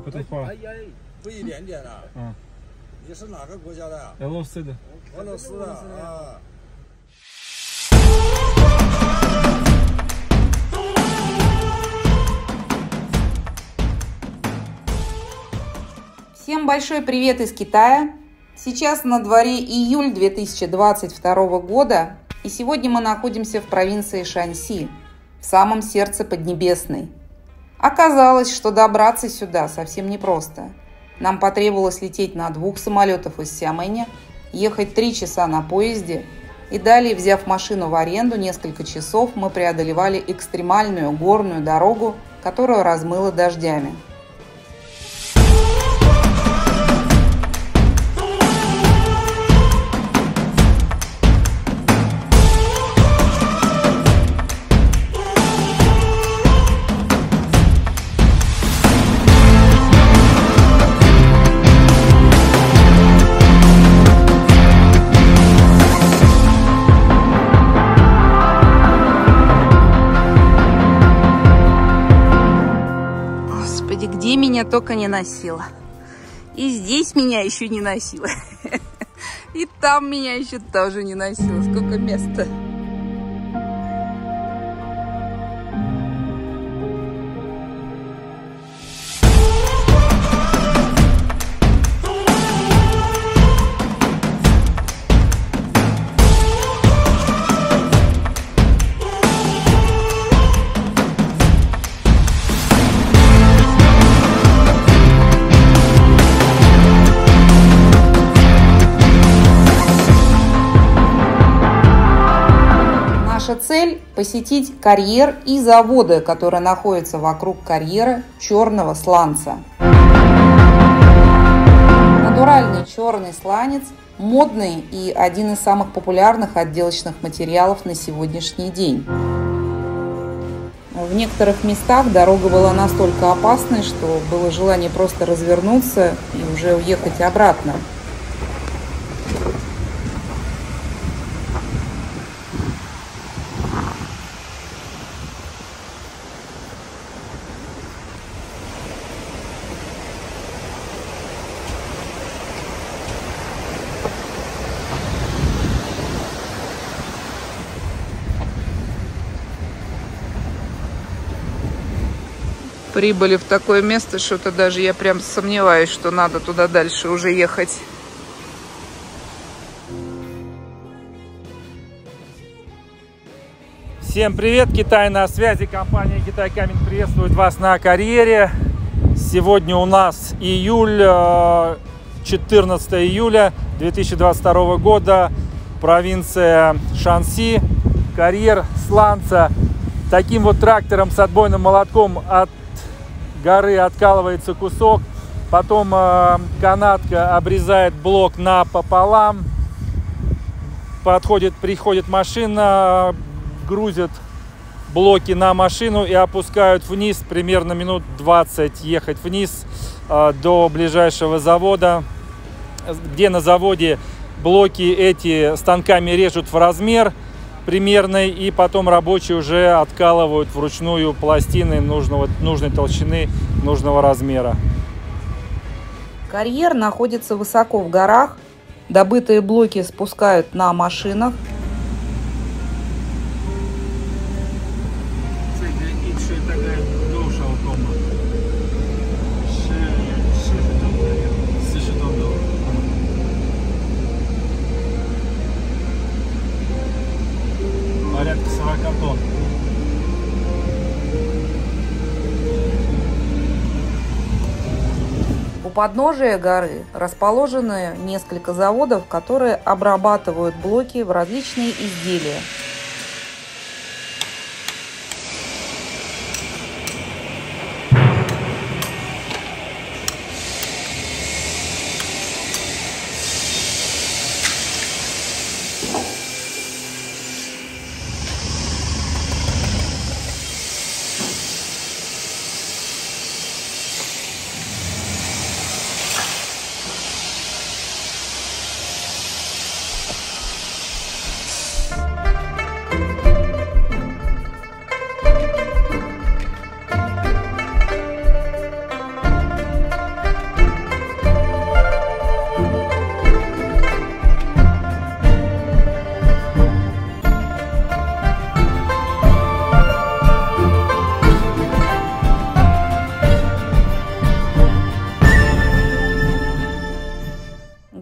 不多话。 哎呀，不一点点啊。 嗯。 你是哪个国家的呀？ 俄罗斯的。 俄罗斯的啊。 Всем большой привет из Китая! Сейчас на дворе июль 2022 года, и сегодня мы находимся в провинции Шаньси, в самом сердце Поднебесной. Оказалось, что добраться сюда совсем непросто. Нам потребовалось лететь на 2 самолетах из Сямэня, ехать 3 часа на поезде, и далее, взяв машину в аренду, несколько часов мы преодолевали экстремальную горную дорогу, которую размыло дождями. Где меня только не носило. И здесь меня еще не носило. И там меня еще тоже не носило. Сколько места. Наша цель – посетить карьер и заводы, которые находятся вокруг карьера черного сланца. Натуральный черный сланец – модный и один из самых популярных отделочных материалов на сегодняшний день. В некоторых местах дорога была настолько опасной, что было желание просто развернуться и уже уехать обратно. Прибыли в такое место, что-то даже я прям сомневаюсь, что надо туда дальше уже ехать. Всем привет! Китай на связи. Компания Китай Камень приветствует вас на карьере. Сегодня у нас июль, 14 июля 2022 года. Провинция Шаньси. Карьер сланца. Таким вот трактором с отбойным молотком от горы откалывается кусок, потом канатка обрезает блок напополам, приходит машина, грузит блоки на машину и опускают вниз, примерно минут 20 ехать вниз до ближайшего завода, где на заводе блоки эти станками режут в размер примерной, и потом рабочие уже откалывают вручную пластины нужной толщины, нужного размера. Карьер находится высоко в горах. Добытые блоки спускают на машинах. Порядка 40 тонн. У подножия горы расположены несколько заводов, которые обрабатывают блоки в различные изделия.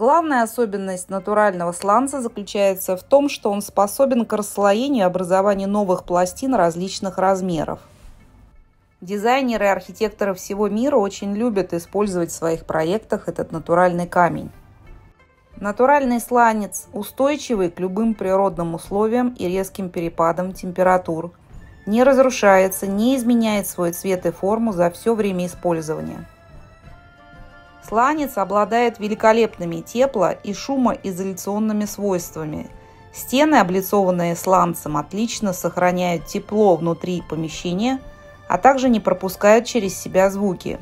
Главная особенность натурального сланца заключается в том, что он способен к расслоению и образованию новых пластин различных размеров. Дизайнеры и архитекторы всего мира очень любят использовать в своих проектах этот натуральный камень. Натуральный сланец устойчивый к любым природным условиям и резким перепадам температур, не разрушается, не изменяет свой цвет и форму за все время использования. Сланец обладает великолепными тепло- и шумоизоляционными свойствами. Стены, облицованные сланцем, отлично сохраняют тепло внутри помещения, а также не пропускают через себя звуки.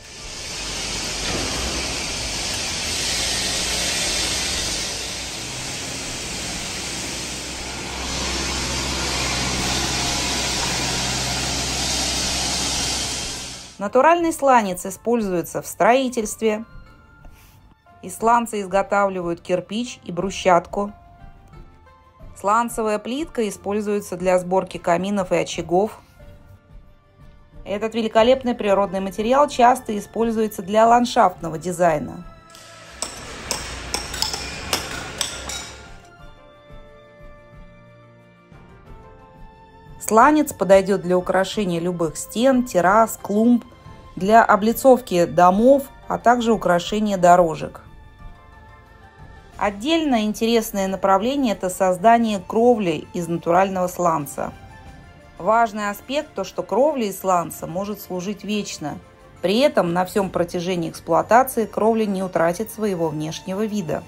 Натуральный сланец используется в строительстве. Из сланца изготавливают кирпич и брусчатку. Сланцевая плитка используется для сборки каминов и очагов. Этот великолепный природный материал часто используется для ландшафтного дизайна. Сланец подойдет для украшения любых стен, террас, клумб, для облицовки домов, а также украшения дорожек. Отдельно интересное направление – это создание кровли из натурального сланца. Важный аспект – то, что кровля из сланца может служить вечно. При этом на всем протяжении эксплуатации кровля не утратит своего внешнего вида.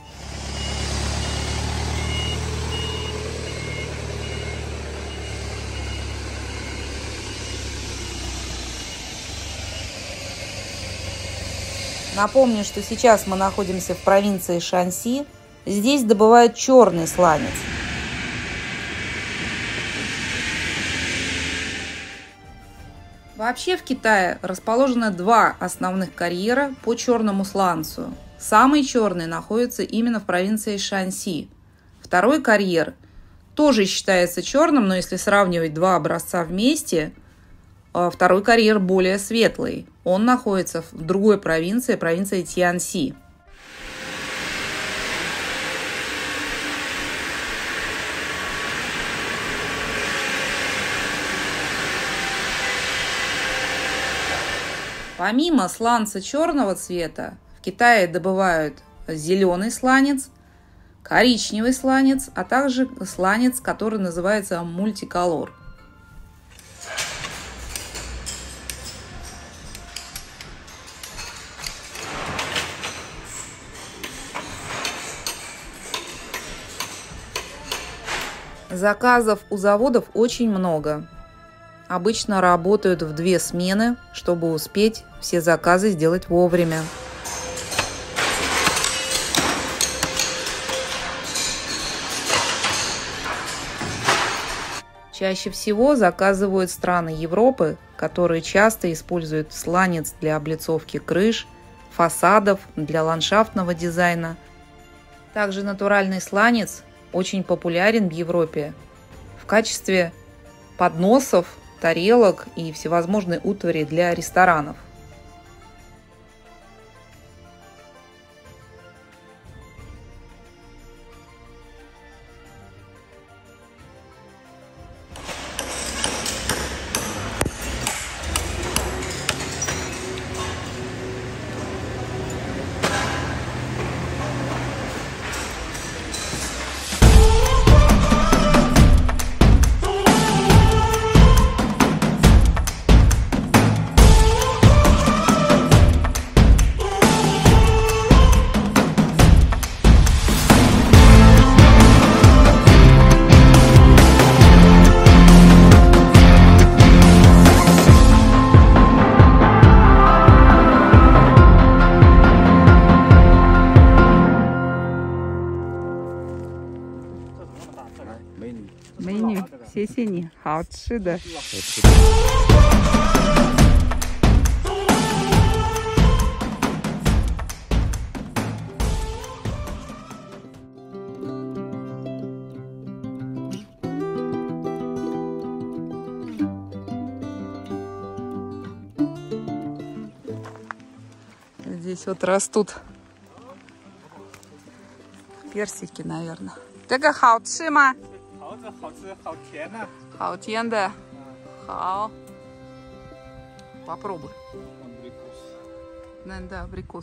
Напомню, что сейчас мы находимся в провинции Шаньси. Здесь добывают черный сланец. Вообще в Китае расположено два основных карьера по черному сланцу. Самый черный находится именно в провинции Шаньси. Второй карьер тоже считается черным, но если сравнивать два образца вместе, второй карьер более светлый. Он находится в другой провинции, провинции Тяньси. Помимо сланца черного цвета, в Китае добывают зеленый сланец, коричневый сланец, а также сланец, который называется мультиколор. Заказов у заводов очень много. Обычно работают в 2 смены, чтобы успеть все заказы сделать вовремя. Чаще всего заказывают страны Европы, которые часто используют сланец для облицовки крыш, фасадов, для ландшафтного дизайна. Также натуральный сланец очень популярен в Европе в качестве подносов, тарелок и всевозможной утвари для ресторанов. Меню, 谢谢你，好吃的。Здесь вот растут Персики, наверное. Это хаучима? 好吃，好吃，好甜呐！ 好甜的。好。Попробуй. Да, абрикос.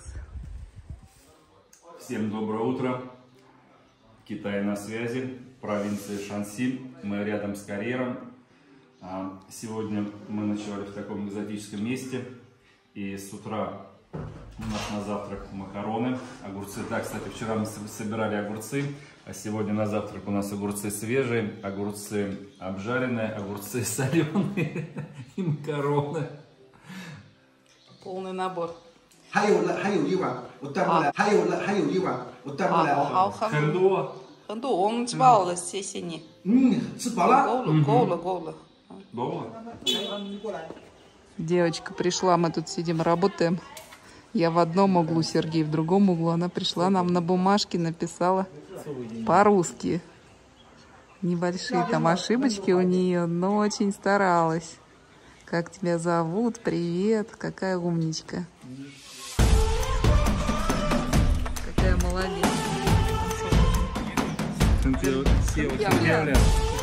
Всем доброе утро. Китай на связи, провинция Шанси. Мы рядом с карьером. Сегодня мы ночевали в таком экзотическом месте. И с утра у нас на завтрак макароны, огурцы. Да, кстати, вчера мы собирали огурцы, а сегодня на завтрак у нас огурцы свежие, огурцы обжаренные, огурцы соленые и макароны. Полный набор. 还有一碗，我端过来。还有一碗，我端过来。 好， 很多。 很多，我们吃饱了，谢谢你。 吃饱了。 够了。 Добро. Девочка пришла, мы тут сидим, работаем. Я в одном углу, Сергей в другом углу. Она пришла, нам на бумажке написала по-русски. Небольшие там ошибочки у нее, но очень старалась. Как тебя зовут? Привет. Какая умничка. Какая молодец.